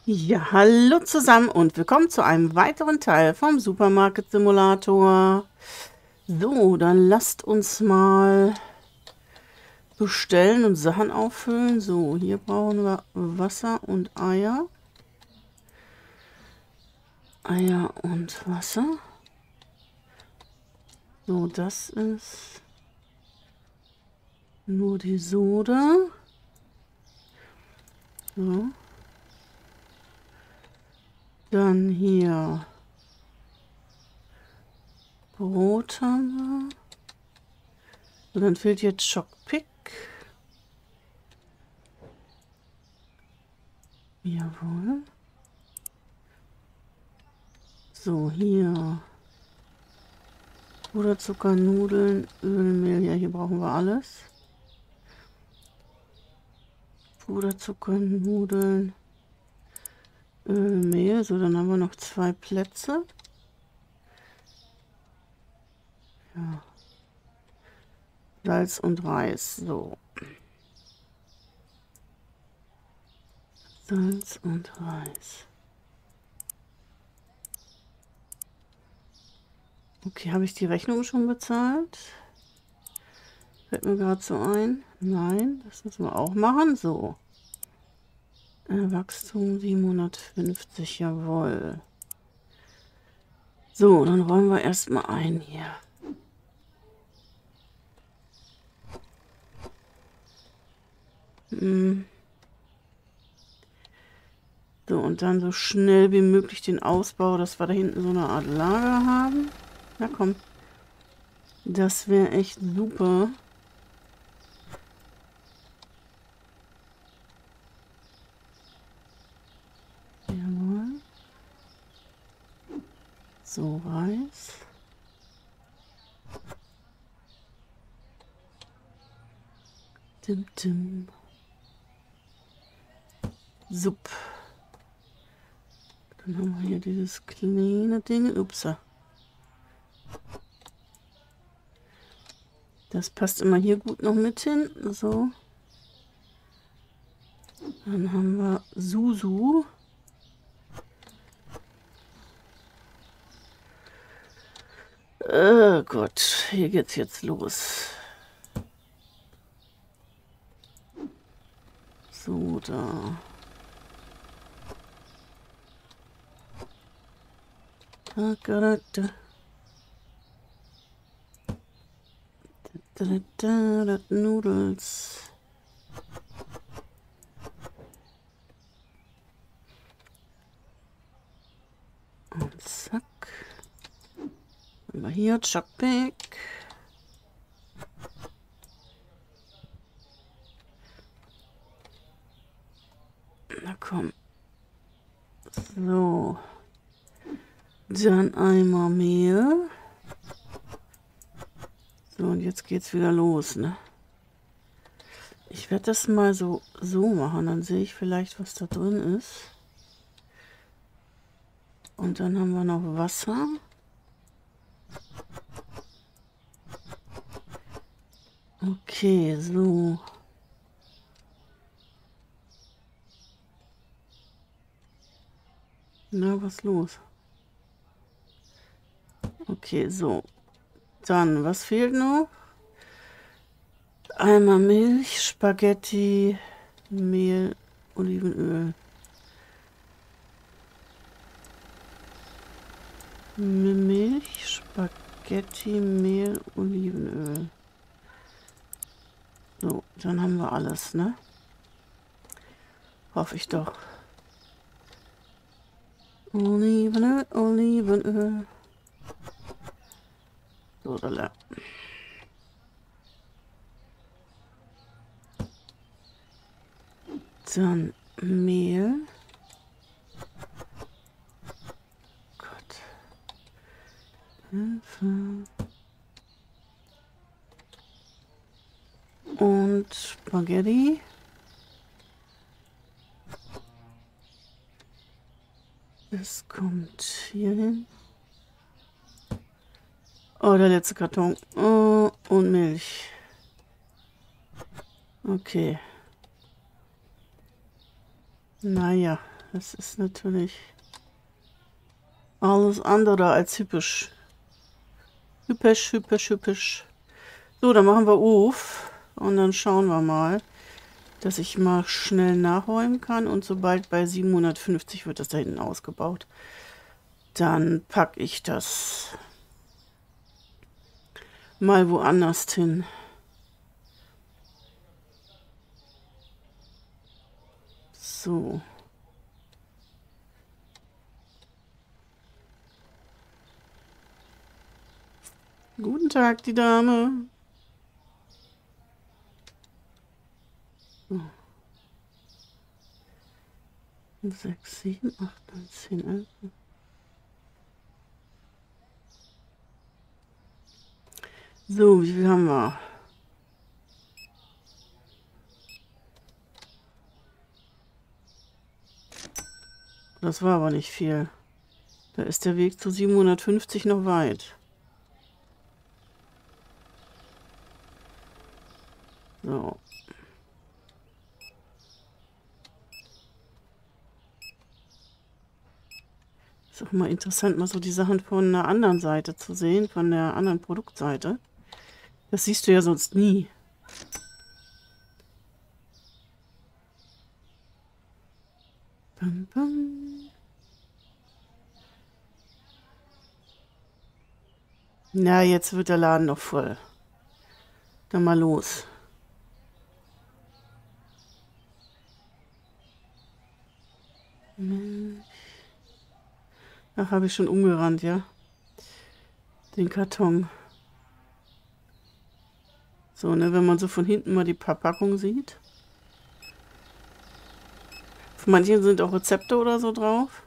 Ja, hallo zusammen und willkommen zu einem weiteren Teil vom Supermarket Simulator. So, dann lasst uns mal bestellen und Sachen auffüllen. So, hier brauchen wir Wasser und Eier. Eier und Wasser. So, das ist nur die Soda. So. Dann hier Brot haben wir. Und dann fehlt jetzt Schockpick. Jawohl. So, hier Puderzucker, Nudeln, Öl, Mehl. Ja, hier brauchen wir alles. Puderzucker, Nudeln, Öl, Mehl. So, dann haben wir noch 2 Plätze. Ja. Salz und Reis. So. Salz und Reis. Okay, habe ich die Rechnung schon bezahlt? Fällt mir gerade so ein. Nein, das müssen wir auch machen. So. Wachstum 750, jawohl. So, dann räumen wir erstmal ein hier. So, und dann so schnell wie möglich den Ausbau, dass wir da hinten so eine Art Lager haben. Na komm. Das wäre echt super. Jawohl. So, Reis. Dim, dim. Supp. Dann haben wir hier dieses kleine Ding. Upsa. Das passt immer hier gut noch mit hin. So. Dann haben wir Susu. Gott, hier geht's jetzt los. So, da. Nudels. Und zack. Haben wir hier Chuckpick. Na komm. So. Dann einmal Mehl. So, und jetzt geht's wieder los, ne? Ich werde das mal so machen, dann sehe ich vielleicht, was da drin ist. Und dann haben wir noch Wasser. Okay, so. Na, was ist los? Okay, so. Dann, was fehlt noch? Einmal Milch, Spaghetti, Mehl, Olivenöl. Milch, Spaghetti, Mehl, Olivenöl. So, dann haben wir alles, ne? Hoffe ich doch. Olivenöl, Olivenöl. So, da. Dann Mehl. Gott. Hilfe. Und Spaghetti. Das kommt hier hin. Oh, der letzte Karton. Oh, und Milch. Okay. Naja, Das ist natürlich alles andere als hübsch. Hübsch. So, dann machen wir auf und dann schauen wir mal, dass ich mal schnell nachräumen kann und sobald bei 750 wird das da hinten ausgebaut. Dann packe ich das mal woanders hin. So. Guten Tag, die Dame. So. 6, 7, 8, 9, 10, 11. So, wie viel haben wir? Das war aber nicht viel. Da ist der Weg zu 750 noch weit. So. Ist auch mal interessant, mal so die Sachen von einer anderen Seite zu sehen, von der anderen Produktseite. Das siehst du ja sonst nie. Bam, bam. Na, jetzt wird der Laden noch voll. Dann mal los. Ach, habe ich schon umgerannt, ja? Den Karton. So, ne, wenn man so von hinten mal die Verpackung sieht. Auf manchen sind auch Rezepte oder so drauf.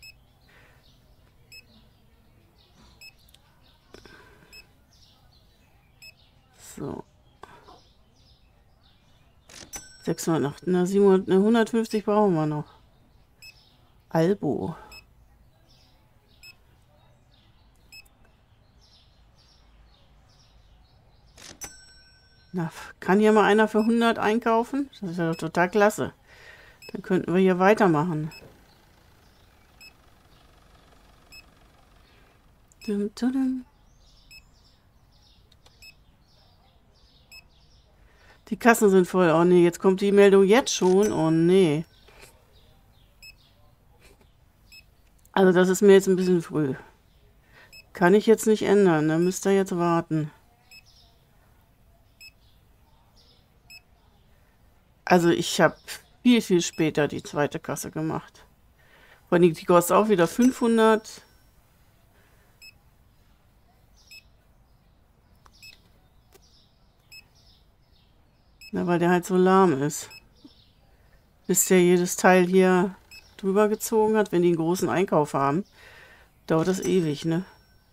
So. 608, na 700, 150 brauchen wir noch. Albo. Na, kann hier mal einer für 100 einkaufen? Das ist ja doch total klasse. Dann könnten wir hier weitermachen. Dum, dum. Die Kassen sind voll. Oh nee, jetzt kommt die Meldung jetzt schon. Oh nee. Also das ist mir jetzt ein bisschen früh. Kann ich jetzt nicht ändern. Da müsst ihr jetzt warten. Also ich habe viel später die zweite Kasse gemacht. Vor allem die kostet auch wieder 500. Na, weil der halt so lahm ist. Bis der jedes Teil hier drüber gezogen hat, wenn die einen großen Einkauf haben, dauert das ewig, ne?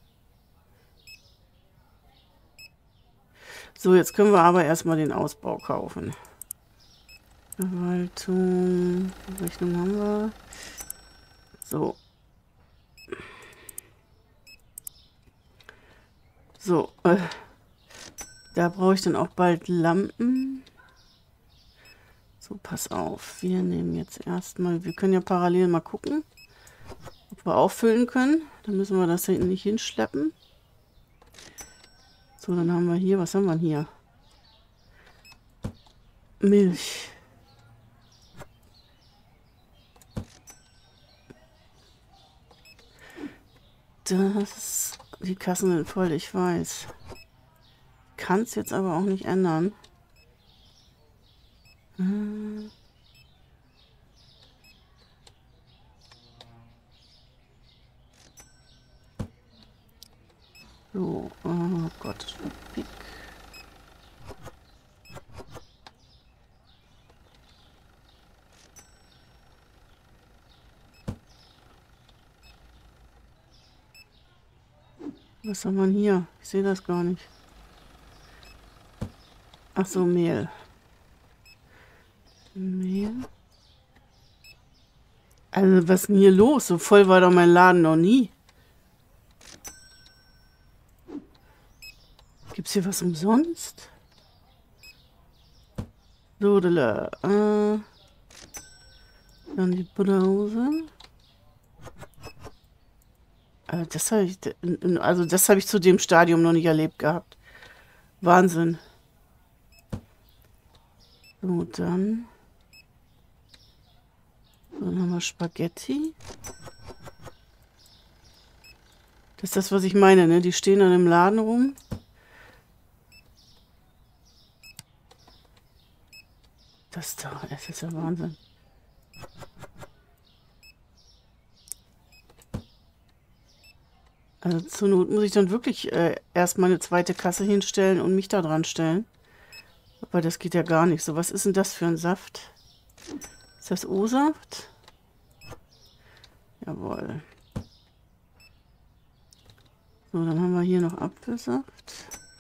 So, jetzt können wir aber erstmal den Ausbau kaufen. Verwaltung, Rechnung haben wir. So. So, da brauche ich dann auch bald Lampen. So, pass auf. Wir nehmen jetzt erstmal, wir können ja parallel mal gucken, ob wir auffüllen können. Dann müssen wir das hinten nicht hinschleppen. So, dann haben wir hier, was haben wir hier? Milch. Die Kassen sind voll, ich weiß. Kann es jetzt aber auch nicht ändern. So, oh Gott. Pick. Was haben wir denn hier? Ich sehe das gar nicht. Ach so, Mehl. Mehl. Also, was ist denn hier los? So voll war doch mein Laden noch nie. Gibt's hier was umsonst? So, da Dann die Brause. Das habe ich zu dem Stadium noch nicht erlebt gehabt. Wahnsinn. So, dann haben wir Spaghetti. Das ist das, was ich meine, ne? Die stehen dann im Laden rum. Das ist ja Wahnsinn. Also zur Not muss ich dann wirklich erstmal eine zweite Kasse hinstellen und mich da dran stellen. Aber das geht ja gar nicht. So, was ist denn das für ein Saft? Ist das O-Saft? Jawohl. So, dann haben wir hier noch Apfelsaft.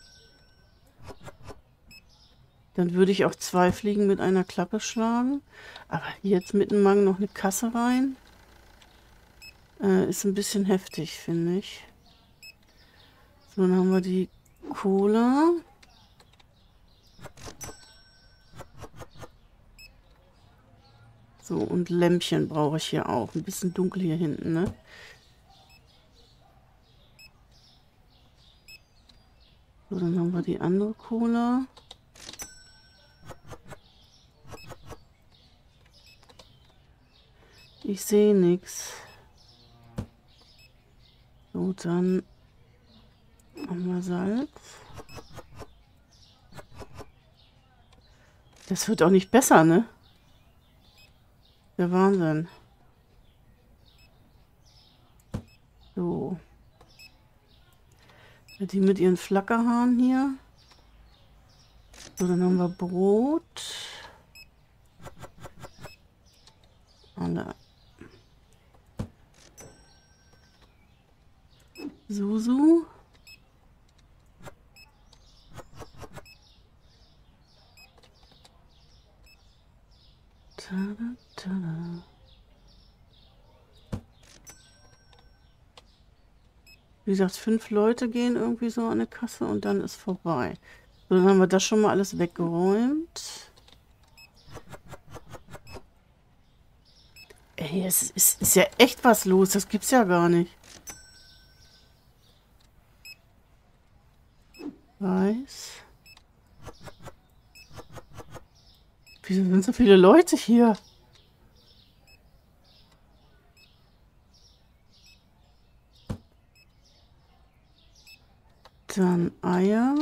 Dann würde ich auch 2 Fliegen mit einer Klappe schlagen. Aber jetzt mit dem Mang noch eine Kasse rein. Ist ein bisschen heftig, finde ich. So, dann haben wir die Cola. So, und Lämpchen brauche ich hier auch. Ein bisschen dunkel hier hinten, ne? So, dann haben wir die andere Cola. Ich sehe nichts. So, dann haben wir Salz. Das wird auch nicht besser, ne? Der Wahnsinn. So. Die mit ihren Flackerhaaren hier. So, dann haben wir Brot. Alle. Susu. Tada, tada. Wie gesagt, 5 Leute gehen irgendwie so an eine Kasse und dann ist vorbei. So, dann haben wir das schon mal alles weggeräumt. Ey, es ist ja echt was los. Das gibt's ja gar nicht. Weiß. Wieso sind so viele Leute hier? Dann Eier.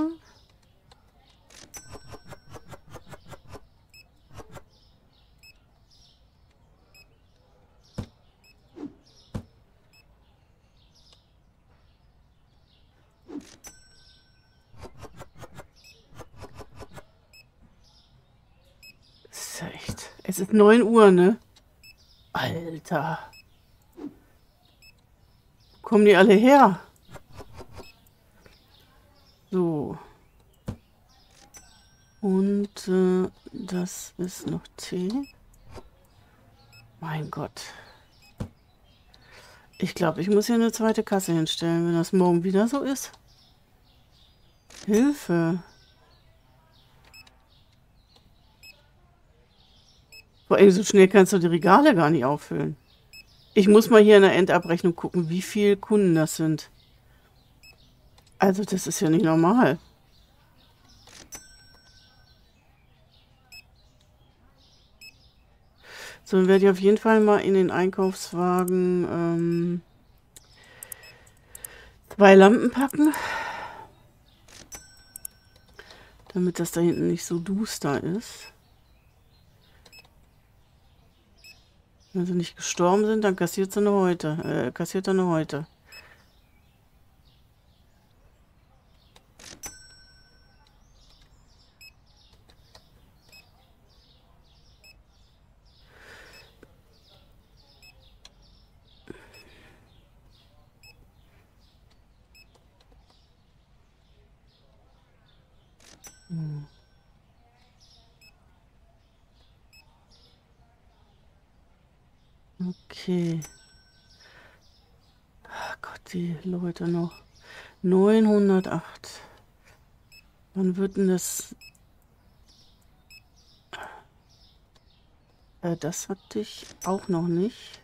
Ist ja echt. Es ist 9 Uhr, ne? Alter. Wo kommen die alle her? So. Und das ist noch Tee. Mein Gott. Ich glaube, ich muss hier eine zweite Kasse hinstellen, wenn das morgen wieder so ist. Hilfe. Vor allem so schnell kannst du die Regale gar nicht auffüllen. Ich muss mal hier in der Endabrechnung gucken, wie viele Kunden das sind. Also das ist ja nicht normal. So, dann werde ich auf jeden Fall mal in den Einkaufswagen 2 Lampen packen. Damit das da hinten nicht so duster ist. Wenn sie nicht gestorben sind, dann kassiert sie nur heute. Kassiert er nur heute. Okay. Ach Gott, die Leute noch. 908. Wann wird denn das? Das hatte ich auch noch nicht.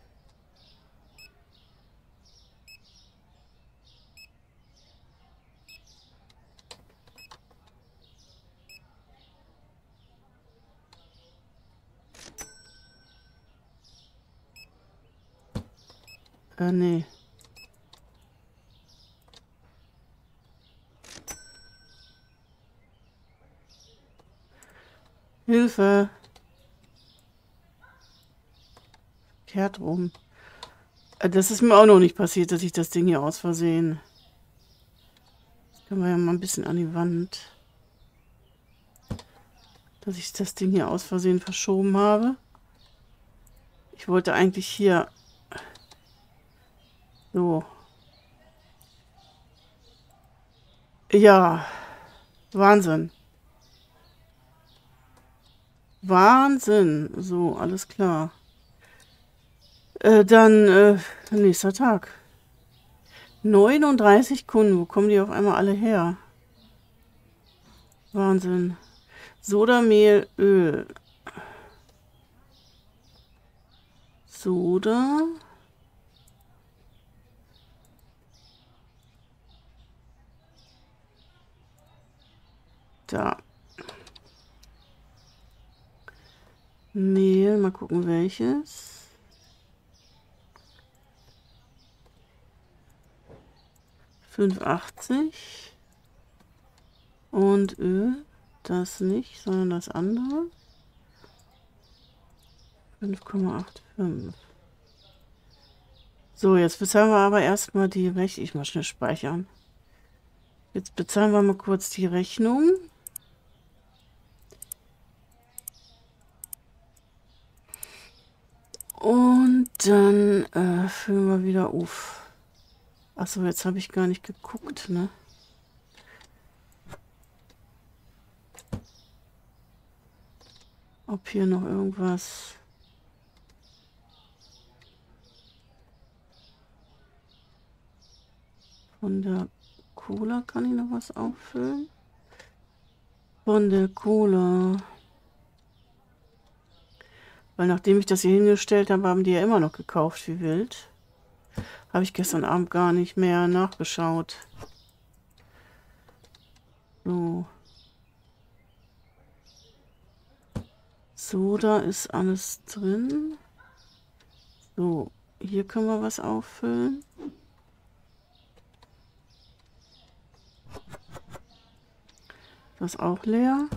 Nee. Hilfe! Kehrt rum. Das ist mir auch noch nicht passiert, dass ich das Ding hier aus Versehen... Das können wir ja mal ein bisschen an die Wand. Dass ich das Ding hier aus Versehen verschoben habe. Ich wollte eigentlich hier... So. Ja. Wahnsinn. Wahnsinn. So, alles klar. Nächster Tag. 39 Kunden. Wo kommen die auf einmal alle her? Wahnsinn. Sodamehl, Öl. Soda. Da. Mehl, mal gucken welches. €5,80. Und Öl, das nicht, sondern das andere. 5,85. So, jetzt bezahlen wir aber erstmal die Rechnung. Ich muss schnell speichern. Jetzt bezahlen wir mal kurz die Rechnung. Und dann füllen wir wieder auf. Achso, jetzt habe ich gar nicht geguckt, ne? Ob hier noch irgendwas... Von der Cola kann ich noch was auffüllen. Von der Cola. Weil nachdem ich das hier hingestellt habe, haben die ja immer noch gekauft wie wild. Habe ich gestern Abend gar nicht mehr nachgeschaut. So. Soda ist alles drin. So, hier können wir was auffüllen. Das ist auch leer.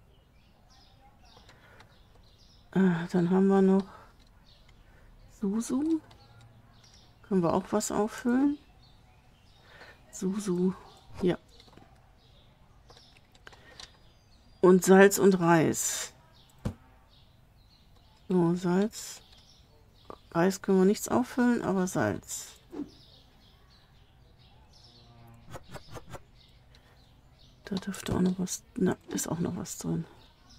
Dann haben wir noch Susu. Können wir auch was auffüllen? Susu. Ja. Und Salz und Reis. So, Salz. Reis können wir nichts auffüllen, aber Salz. Da dürfte auch noch was... Na, ist auch noch was drin.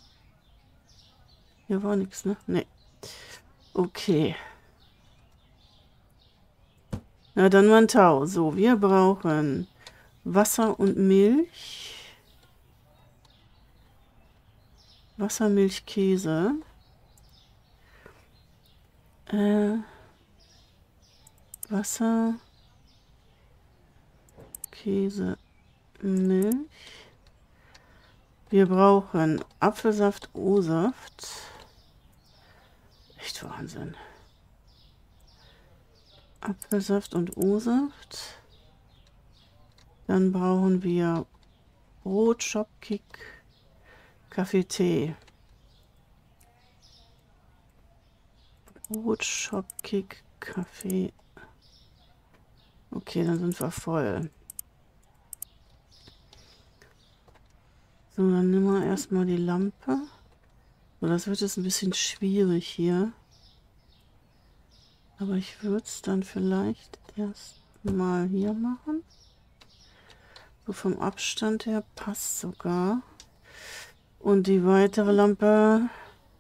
Hier war nichts, ne? Ne. Okay. Na, dann mal ein Tau. So, wir brauchen Wasser und Milch. Wasser, Milch, Käse. Wasser, Käse, Milch. Wir brauchen Apfelsaft, O-Saft. Echt Wahnsinn. Apfelsaft und O-Saft. Dann brauchen wir Brot, Schopkick, Kaffee, Tee. Brot, Schopkick, Kaffee. Okay, dann sind wir voll. So, dann nehmen wir erstmal die Lampe. So, das wird jetzt ein bisschen schwierig hier. Aber ich würde es dann vielleicht erst mal hier machen. So vom Abstand her passt sogar. Und die weitere Lampe...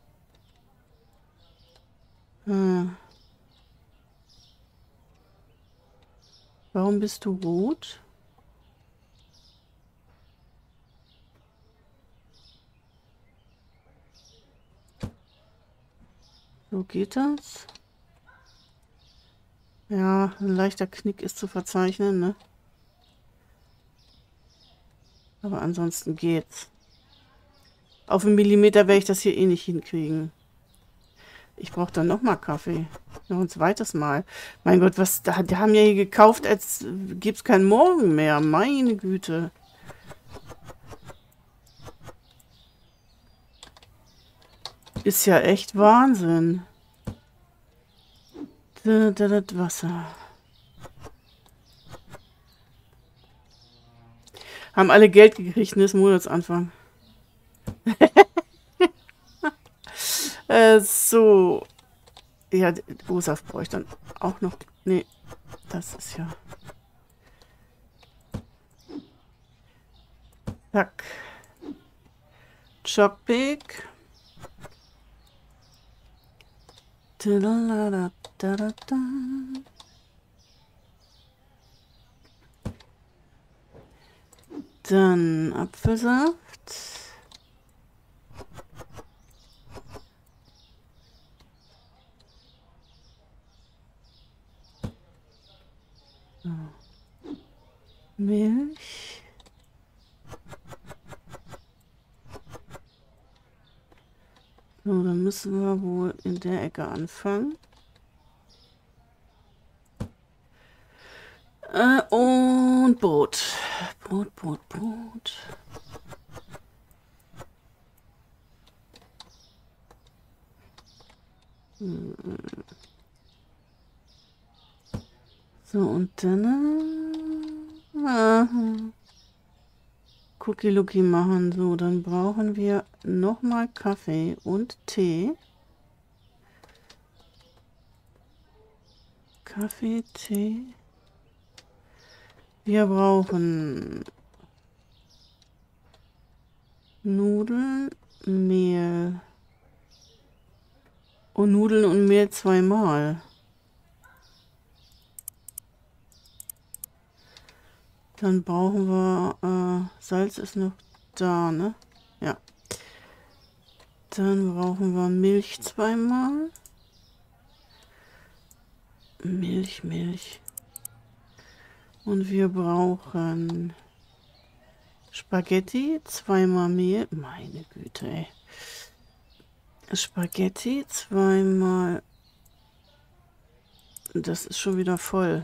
Warum bist du rot? So geht das. Ja, ein leichter Knick ist zu verzeichnen, ne? Aber ansonsten geht's. Auf einen Millimeter werde ich das hier eh nicht hinkriegen. Ich brauche dann nochmal Kaffee. Noch ein zweites Mal. Mein Gott, was, die haben ja hier gekauft, als gäbe es keinen Morgen mehr. Meine Güte. Ist ja echt Wahnsinn. Das Wasser. Haben alle Geld gekriegt, ne? Ist Monatsanfang. So. Ja, O-Saft brauche ich dann auch noch. Nee, das ist ja. Zack. Chockpick. Dann Apfelsaft. So. Milch. So, dann müssen wir wohl in der Ecke anfangen. Und Brot. Brot. So, und dann Cookie Lookie machen. So, dann brauchen wir nochmal Kaffee und Tee. Kaffee, Tee. Wir brauchen Nudeln, Mehl. Und Nudeln und Mehl zweimal. Dann brauchen wir, Salz ist noch da, ne? Ja. Dann brauchen wir Milch zweimal. Milch. Und wir brauchen Spaghetti, zweimal Mehl. Meine Güte, ey. Spaghetti, zweimal. Das ist schon wieder voll.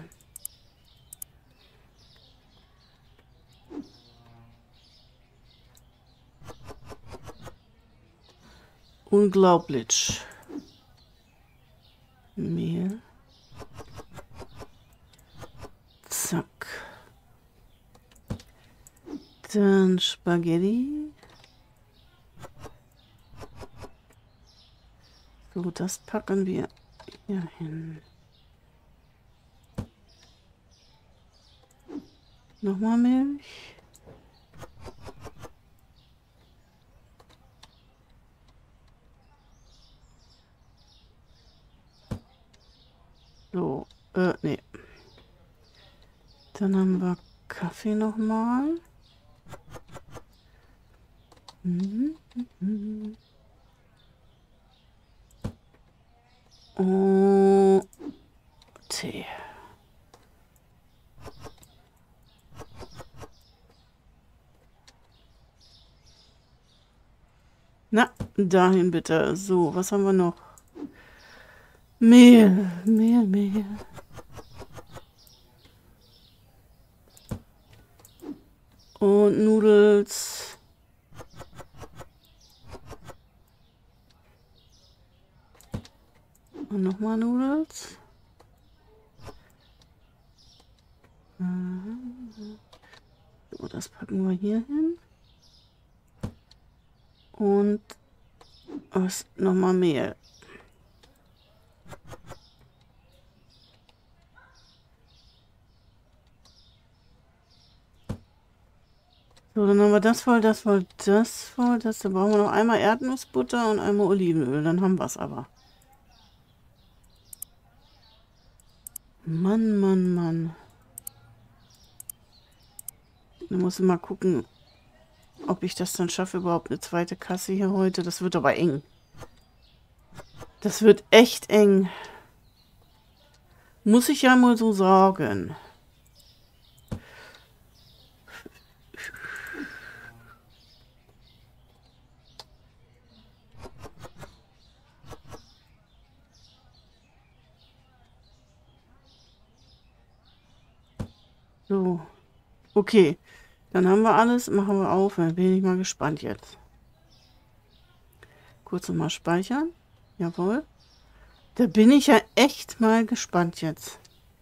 Unglaublich. Mehl. Zack. Dann Spaghetti. So, das packen wir hier hin. Nochmal Milch. So, nee. Dann haben wir Kaffee nochmal. Und Tee. Na, dahin bitte. So, was haben wir noch? Mehl. Und Nudels. Und nochmal Nudels. So, das packen wir hier hin. Und was nochmal Mehl. So, dann haben wir das voll. Da brauchen wir noch einmal Erdnussbutter und einmal Olivenöl. Dann haben wir es aber. Mann. Da muss ich mal gucken, ob ich das dann schaffe, überhaupt eine zweite Kasse hier heute. Das wird aber eng. Das wird echt eng. Muss ich ja mal so sagen. So. Okay. Dann haben wir alles. Machen wir auf. Dann bin ich mal gespannt jetzt. Kurz nochmal speichern. Jawohl. Da bin ich ja echt mal gespannt jetzt.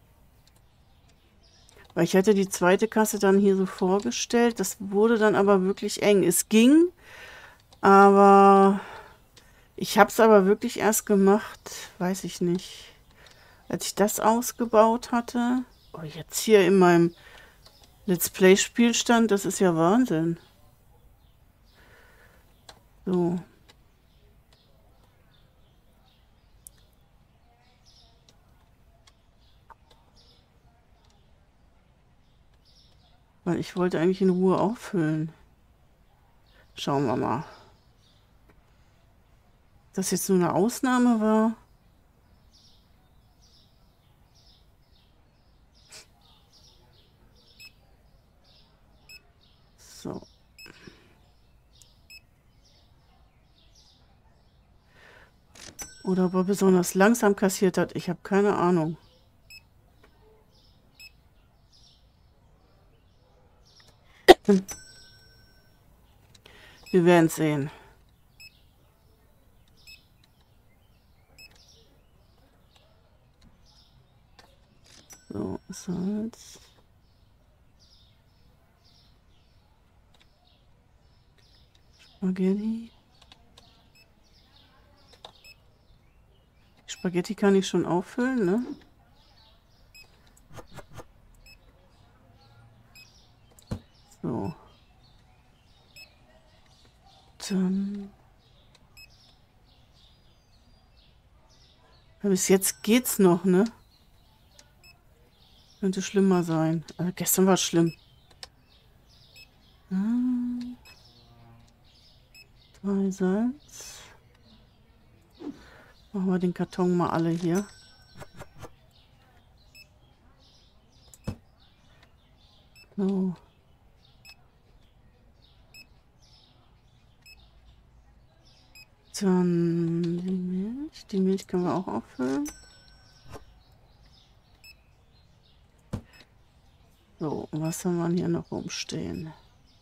Weil ich hatte die zweite Kasse dann hier so vorgestellt. Das wurde dann aber wirklich eng. Es ging, aber ich habe es aber wirklich erst gemacht, weiß ich nicht, als ich das ausgebaut hatte. Oh, jetzt hier in meinem Let's Play-Spielstand, das ist ja Wahnsinn. So. Weil ich wollte eigentlich in Ruhe auffüllen. Schauen wir mal. Das jetzt nur eine Ausnahme war. So. Oder ob er besonders langsam kassiert hat. Ich habe keine Ahnung. Wir werden es sehen. So, Salz. Spaghetti. Spaghetti kann ich schon auffüllen, ne? So. Dann. Bis jetzt geht's noch, ne? Könnte schlimmer sein. Also gestern war es schlimm. 3 Salz. Machen wir den Karton mal alle hier. So. Dann die Milch. Die Milch können wir auch auffüllen. So, was haben wir hier noch rumstehen?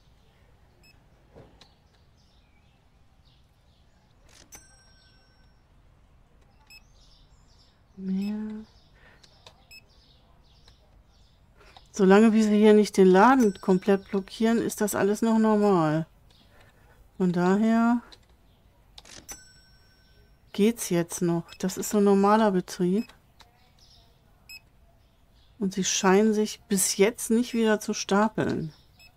Mehr. Solange wir hier nicht den Laden komplett blockieren, ist das alles noch normal. Von daher geht's jetzt noch. Das ist so ein normaler Betrieb. Und sie scheinen sich bis jetzt nicht wieder zu stapeln.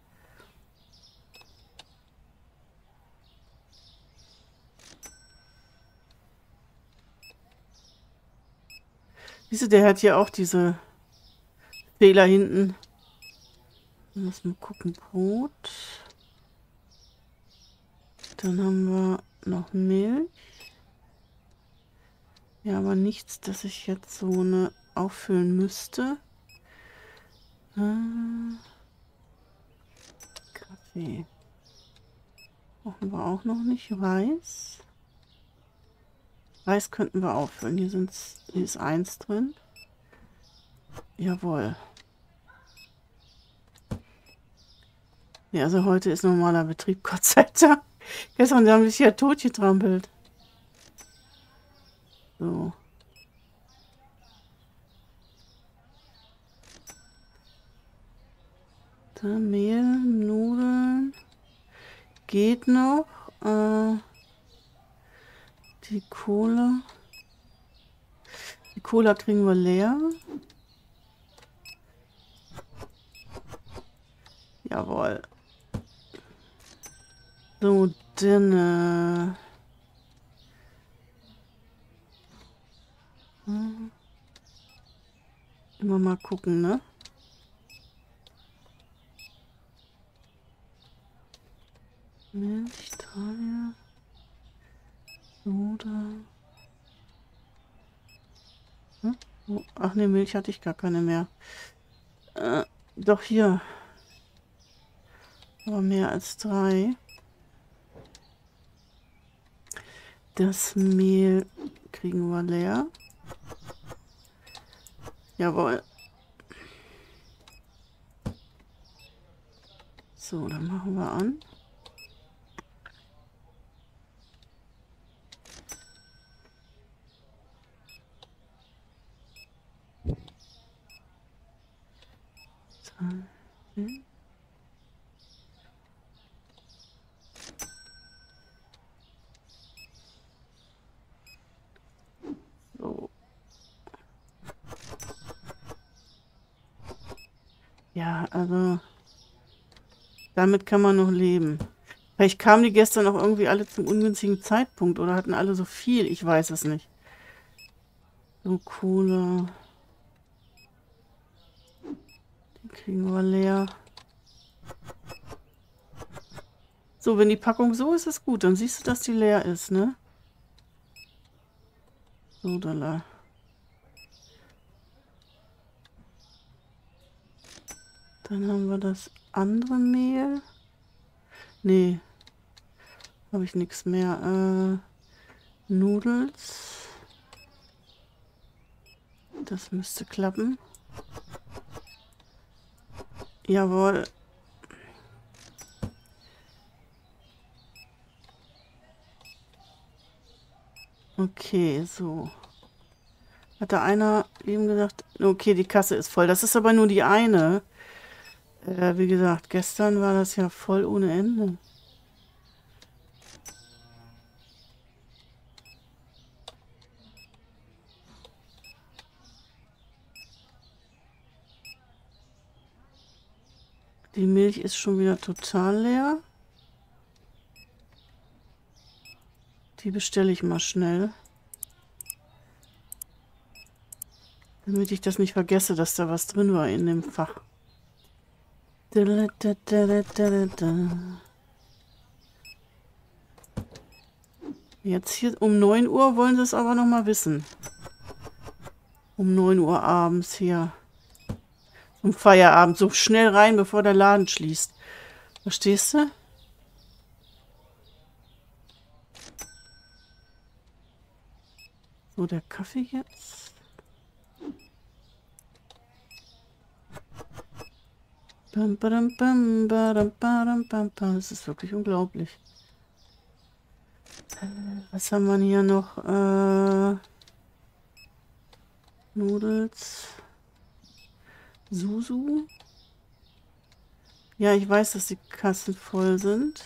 Siehst du, der hat hier auch diese Fehler hinten. Lass mal gucken. Brot. Dann haben wir noch Milch. Ja, aber nichts, dass ich jetzt so eine auffüllen müsste. Kaffee. Brauchen wir auch noch nicht. Reis. Reis könnten wir auffüllen. Hier ist 1 drin. Jawohl. Ja, also heute ist normaler Betrieb, Gott sei Dank. Gestern haben sich ja totgetrampelt. So. Da Mehl, Nudeln. Geht noch. Die Cola. Die Cola kriegen wir leer. Jawohl. So, dann. Immer mal gucken, ne? Milch, 3. Soda. Oh, ach ne, Milch hatte ich gar keine mehr. Doch hier. Aber mehr als 3. Das Mehl kriegen wir leer. Jawohl. So, dann machen wir an. So. Ja, also damit kann man noch leben. Vielleicht kamen die gestern auch irgendwie alle zum ungünstigen Zeitpunkt oder hatten alle so viel. Ich weiß es nicht. So Kohle. Die kriegen wir leer. So, wenn die Packung so ist, ist gut. Dann siehst du, dass die leer ist, ne? So, da. Dann haben wir das andere Mehl. Nee. Habe ich nichts mehr. Nudels. Das müsste klappen. Jawohl. Okay, so. Hat da einer eben gesagt, okay, die Kasse ist voll. Das ist aber nur die eine. Wie gesagt, gestern war das ja voll ohne Ende. Die Milch ist schon wieder total leer. Die bestelle ich mal schnell. Damit ich das nicht vergesse, dass da was drin war in dem Fach. Jetzt hier um 9 Uhr wollen sie es aber noch mal wissen. Um 9 Uhr abends hier. Um Feierabend. So schnell rein, bevor der Laden schließt. Verstehst du? So, der Kaffee jetzt. Das ist wirklich unglaublich. Was haben wir hier noch? Nudels. Susu. Ja, ich weiß, dass die Kassen voll sind.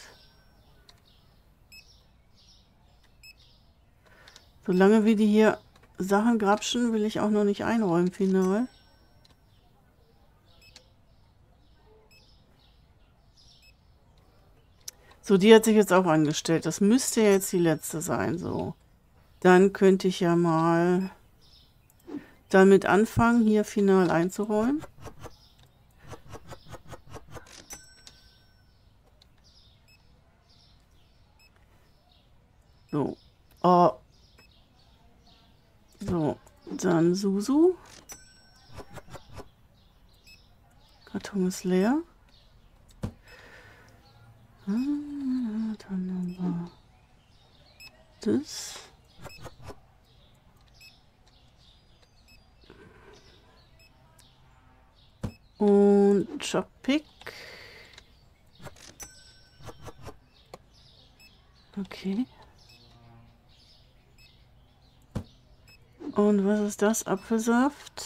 Solange wir die hier Sachen grapschen, will ich auch noch nicht einräumen, final. So, die hat sich jetzt auch angestellt. Das müsste ja jetzt die letzte sein, so. Dann könnte ich ja mal damit anfangen, hier final einzuräumen. So. Oh. So, dann Susu. Karton ist leer. Dann haben wir das. Und Choppick. Okay. Und was ist das? Apfelsaft.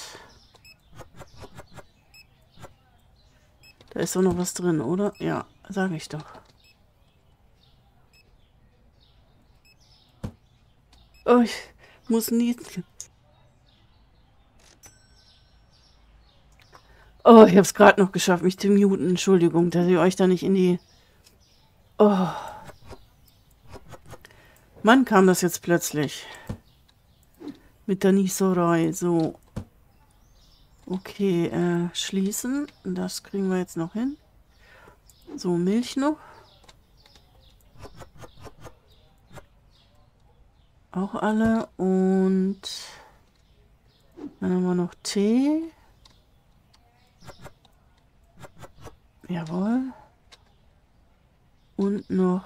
Da ist doch noch was drin, oder? Ja, sage ich doch. Oh, ich muss niesen. Oh, ich habe es gerade noch geschafft, mich zu muten. Entschuldigung, dass ich euch da nicht in die... Oh. Mann, kam das jetzt plötzlich. Mit der Niserei. So. Okay, schließen. Das kriegen wir jetzt noch hin. So, Milch noch. Auch alle. Und Dann haben wir noch Tee. Jawohl. Und noch...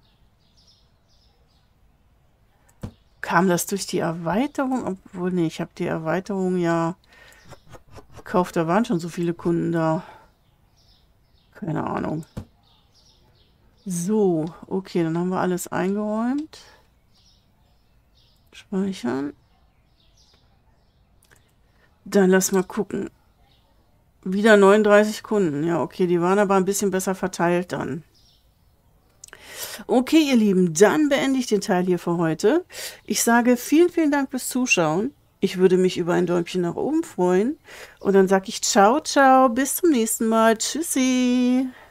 Kam das durch die Erweiterung? Obwohl, nee, ich habe die Erweiterung ja gekauft. Da waren schon so viele Kunden da. Keine Ahnung. So, okay, dann haben wir alles eingeräumt. Speichern. Dann lass mal gucken. Wieder 39 Kunden. Ja, okay, die waren aber ein bisschen besser verteilt dann. Okay, ihr Lieben, dann beende ich den Teil hier für heute. Ich sage vielen, vielen Dank fürs Zuschauen. Ich würde mich über ein Däumchen nach oben freuen. Und dann sage ich ciao, ciao, bis zum nächsten Mal. Tschüssi.